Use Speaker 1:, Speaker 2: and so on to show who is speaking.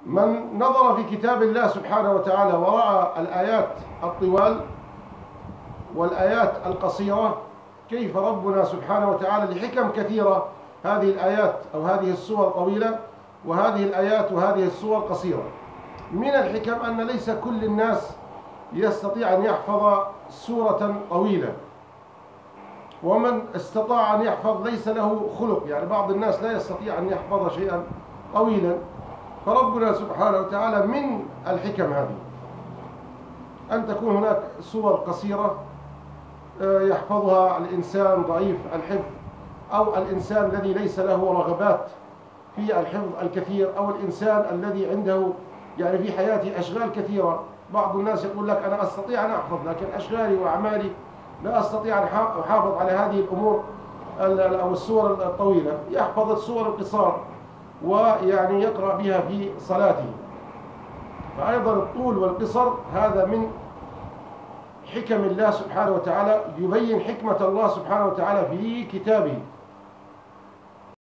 Speaker 1: من نظر في كتاب الله سبحانه وتعالى ورأى الآيات الطوال والآيات القصيرة، كيف ربنا سبحانه وتعالى لحكم كثيرة هذه الآيات أو هذه السور طويلة وهذه الآيات وهذه السور قصيرة. من الحكم أن ليس كل الناس يستطيع أن يحفظ سورة طويلة، ومن استطاع أن يحفظ ليس له خلق، يعني بعض الناس لا يستطيع أن يحفظ شيئا طويلا. فربنا سبحانه وتعالى من الحكم هذه أن تكون هناك سور قصيرة يحفظها الإنسان ضعيف الحفظ، أو الإنسان الذي ليس له رغبات في الحفظ الكثير، أو الإنسان الذي عنده يعني في حياته أشغال كثيرة. بعض الناس يقول لك أنا أستطيع أن أحفظ، لكن أشغالي وأعمالي لا أستطيع أن أحافظ على هذه الأمور أو السور الطويلة. يحفظ السور القصار ويعني يقرأ بها في صلاته. فأيضا الطول والقصر هذا من حكم الله سبحانه وتعالى، يبين حكمة الله سبحانه وتعالى في كتابه.